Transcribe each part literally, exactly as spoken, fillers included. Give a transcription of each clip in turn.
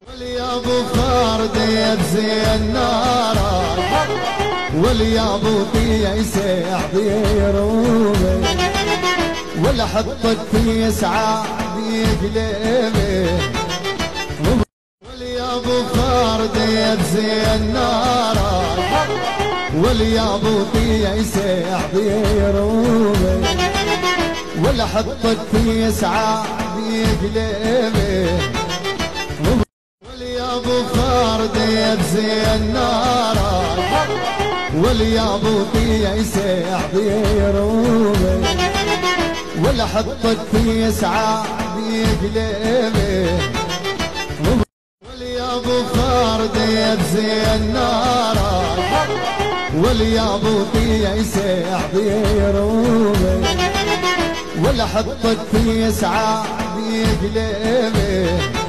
واليا ابو فرديت زين ناره واليا ابو يسيح بيرومي ولا حطك في يسعى بيقلبي واليا ابو فرديت زين ناره واليا ابو يسيح بيرومي ولا حطك في يسعى بيقلبي واليا ابو فرديت زين ناره واليا ابو يسيح بيرومي ولا حطك في يسعى بيقلبي واليا ابو فرديت زين ناره واليا ابو يسيح بيرومي ولا حطك في يسعى بيقلبي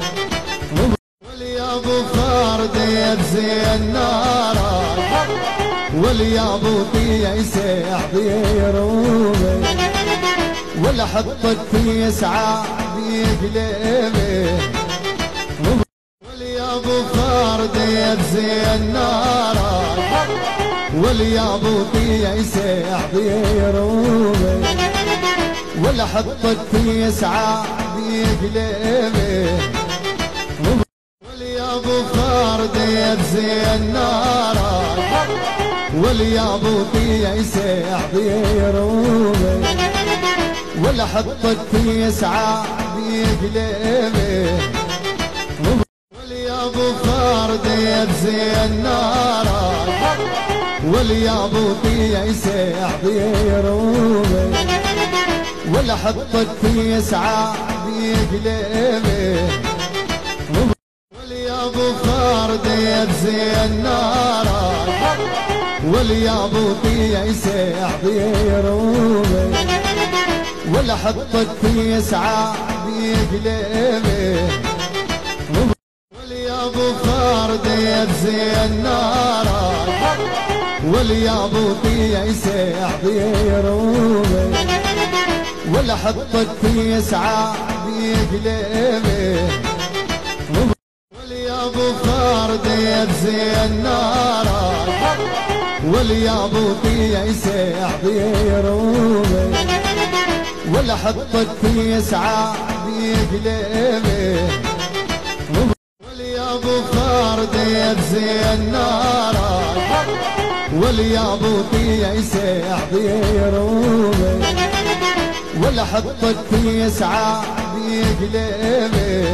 واليا ابو فرديت زين ناره واليا ابو يسيح بيرومي ولا حطك في يسعى بيقلبي واليا ابو فرديت زين ناره واليا ابو يسيح بيرومي ولا حطك في يسعى بيقلبي واليا ابو فرديت زين ناره واليا ابو يسيح بيرومي ولا حطك في يسعى بيقلبي واليا ابو فرديت زين ناره واليا ابو يسيح بيرومي ولا حطك في يسعى بيقلبي واليا ابو فرديت زين ناره واليا ابو يسيح بيرومي ولا حطك في يسعى بيقلبي واليا ابو فرديت زين ناره واليا ابو يسيح بيرومي ولا حطك في يسعى بيقلبي واليا ابو فرديت زين ناره واليا ابو يسيح بيرومي ولا حطك في يسعى بيقلبي واليا ابو فرديت زين ناره واليا ابو يسيح بيرومي ولا حطك في يسعى بيقلبي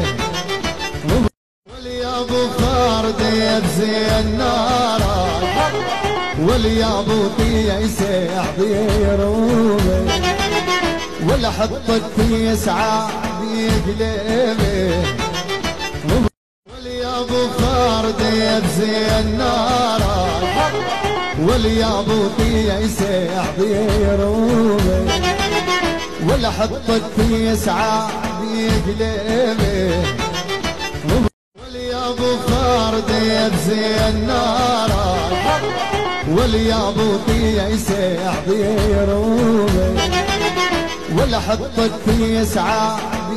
واليا ابو فرديت زين ناره واليا ابو يسيح بيرومي ولا حطك في يسعى بيقلبي واليا ابو فرديت زين ناره واليا ابو يسيح بيرومي ولا حطك في يسعى بيقلبي واليا ابو فرديت زين ناره واليا ابو يسيح بيرومي ولا حطك في يسعى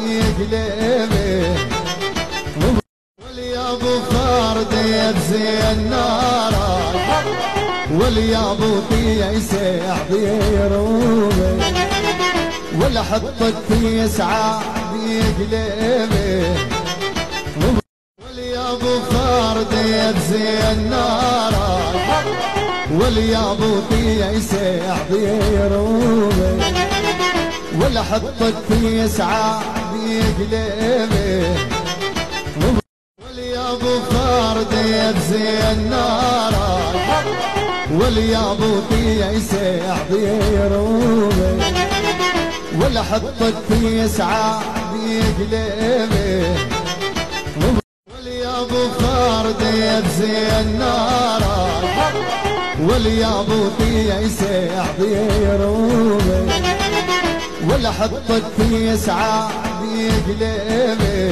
بيقلبي واليا ابو فرديت زين ناره واليا ابو يسيح بيرومي ولا حطك في يسعى بيقلبي واليا ابو فرديت زين ناره واليا ابو يسيح بيرومي ولا حطك في يسعى بيقلبي واليا ابو فرديت زين ناره واليا ابو يسيح بيرومي ولا حطك في يسعى بيقلبي واليا ابو فرديت زين ناره واليا ابو يسيح بيرومي ولا حطك في يسعى بيقلبي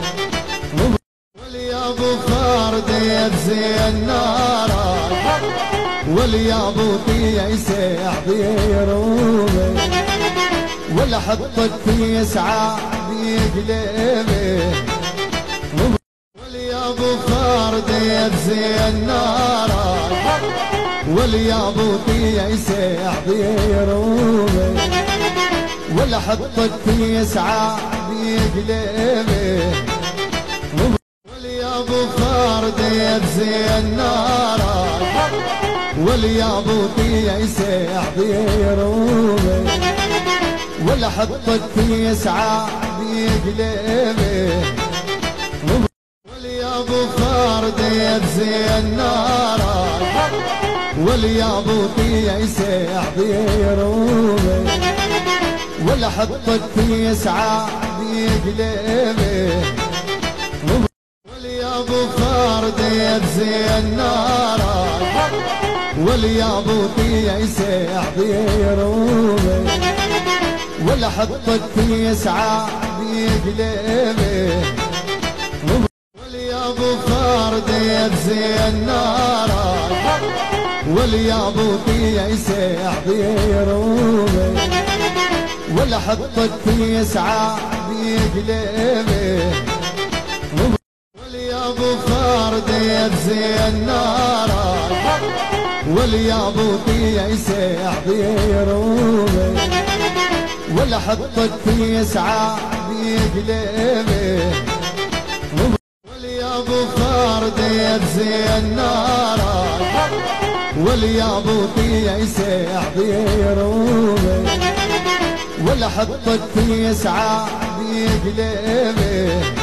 واليا ابو فرديت زين ناره واليا ابو يسيح بيرومي ولا حطك في يسعى بيقلبي واليا ابو فرديت زين ناره واليا ابو يسع بيرومي ولا حطك في يسعى بيقلبي واليا ابو فرديت زين ناره واليا ابو يسع بيرومي ولا حطك في يسعى بيقلبي واليا ابو فرديت زين ناره واليا ابو يسع بيرومي ولا حطك في يسعى بيقلبي واليا ابو فرديت زين ناره واليا ابو يسع بيرومي ولا حطك في يسعى بيقلبي واليا ابو فرديت زين ناره واليا ابو يسع بيرومي ولا حطك في يسعى بيقلبي واليا ابو فرديت زين ناره واليا ابو يسع بيرومي ولا حطك في يسعى بيقلبي واليا ابو فرديت زين ناره واليا ابو يسع بيرومي ولا حطك في يسعى بيقلبي